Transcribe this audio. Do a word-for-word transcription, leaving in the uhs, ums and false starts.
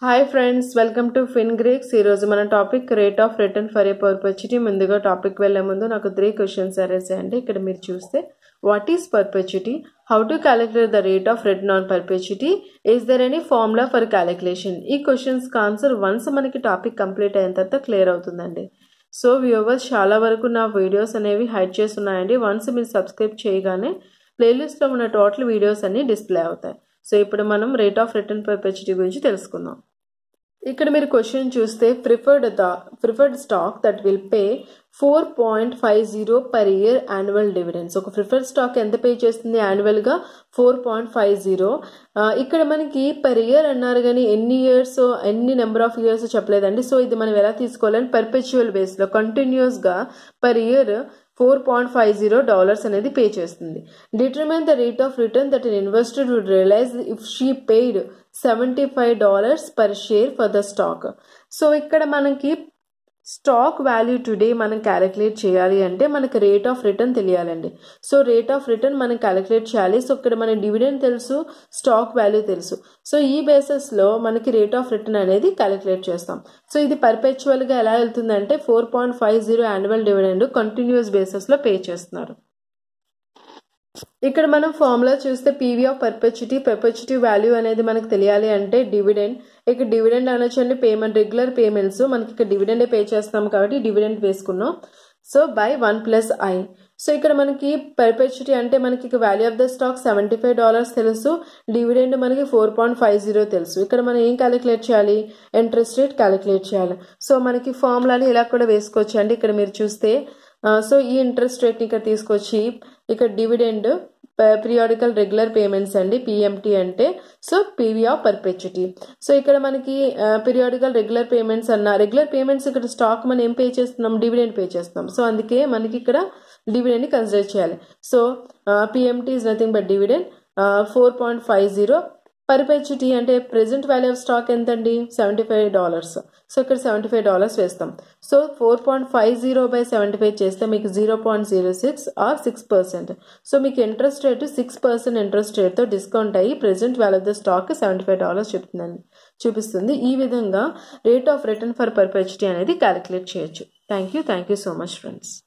Hi friends, welcome to Fin Greeks. ఈరోజు మన topic rate of return for a perpetuity. ముందుగా topic వెళ్లే ముందు నాకు త్రీ క్వశ్చన్స్ అరేజ్ చేయండి. ఇక్కడ మీరు చూస్తే what is perpetuity, how to calculate the rate of return on perpetuity, is there any formula for calculation. ఈ క్వశ్చన్స్ ఆన్సర్ వన్స్ మనకి టాపిక్ కంప్లీట్ అయిన తర్వాత క్లియర్ అవుతుందండి. సో వ్యూవర్స్, చాలా వరకు నా వీడియోస్ అనేవి హైడ్ చేస్తున్నాయండి. వన్స్ మీరు సబ్స్క్రైబ్ చేయగానే ప్లేలిస్ట్లో ఉన్న టోటల్ వీడియోస్ అన్ని డిస్ప్లే అవుతాయి. సో ఇప్పుడు మనం రేట్ ఆఫ్ రిటర్న్ పర్పెచుటీ గురించి తెలుసుకుందాం. ఇక్కడ మీరు క్వశ్చన్ చూస్తే preferred the preferred stock that will pay four point five zero per year annual dividends. ఒక ప్రిఫర్డ్ స్టాక్ ఎంత పే చేస్తుంది యాన్యువల్గా? Four point five zero. ఇక్కడ మనకి పర్ ఇయర్ అన్నారు కానీ ఎన్ని ఇయర్స్ ఎన్ని నెంబర్ ఆఫ్ ఇయర్స్ చెప్పలేదండి. సో ఇది మనం ఎలా తీసుకోవాలని పర్పెచువల్ బేస్లో కంటిన్యూస్గా per year four point five zero dollars అనేది పే చేస్తుంది. Determine the rate of return that an investor would realise if she paid seventy five dollars per share for the stock. So ఇక్కడ మనకి stock value today మనం calculate చేయాలి అంటే మనకి rate of return తెలియాలండి. So rate of return మనం calculate చేయాలి. So ఇక్కడ మన డివిడెండ్ తెలుసు, స్టాక్ వాల్యూ తెలుసు. సో ఈ బేసిస్లో మనకి రేట్ ఆఫ్ రిటర్న్ అనేది క్యాలిక్యులేట్ చేస్తాం. సో ఇది పర్పెచువల్గా ఎలా వెళ్తుందంటే four point five zero annual dividend continuous బేసిస్లో పే చేస్తున్నారు. ఇక్కడ మనం ఫార్ములా చూస్తే PV of perpetuity, perpetuity value అనేది మనకు తెలియాలి అంటే డివిడెండ్. ఇక్కడ డివిడెండ్ అనొచ్చండి పేమెంట్, రెగ్యులర్ పేమెంట్స్ మనకి ఇక్కడ డివిడెండే పే చేస్తాం కాబట్టి డివిడెండ్ వేసుకున్నాం. So by one plus I. So ఇక్కడ మనకి పర్పెచుటీ అంటే మనకి ఇక value of the stock seventy five dollars తెలుసు, డివిడెండ్ మనకి ఫోర్ పాయింట్ ఫైవ్ జీరో తెలుసు. ఇక్కడ మనం ఏం క్యాలిక్యులేట్ చేయాలి? ఇంట్రెస్ట్ రేట్ క్యాలిక్యులేట్ చేయాలి. సో మనకి ఫార్ములాని ఇలా కూడా వేసుకోవచ్చు అండి. ఇక్కడ మీరు చూస్తే సో ఈ ఇంట్రెస్ట్ రేట్ని ఇక్కడ తీసుకొచ్చి ఇక్కడ డివిడెండ్ పీరియాడికల్ రెగ్యులర్ పేమెంట్స్ అండి, పిఎంటీ అంటే. So PV of perpetuity. So ఇక్కడ మనకి పీరియాడికల్ రెగ్యులర్ పేమెంట్స్ అన్న రెగ్యులర్ పేమెంట్స్ ఇక్కడ స్టాక్ మనం ఏం పే చేస్తున్నాం? డివిడెండ్ పే చేస్తున్నాం. సో అందుకే మనకి ఇక్కడ డివిడెండ్ని కన్సిడర్ చేయాలి. So PMT is nothing but dividend. Four point five zero perpetuity అంటే ప్రెసెంట్ వాల్యూ ఆఫ్ స్టాక్ ఎంతండి? Seventy five dollars. సో ఇక్కడ సెవెంటీ ఫైవ్ డాలర్స్ వేస్తాం. So four point five zero by seventy five చేస్తే మీకు zero point zero six or six percent. So మీకు interest rate six percent interest రేట్తో discount అయ్యి present value of the stock seventy five dollars చెప్తుందండి చూపిస్తుంది. ఈ విధంగా rate of return for perpetuity అనేది క్యాలిక్యులేట్ చేయొచ్చు. Thank you thank you so much friends.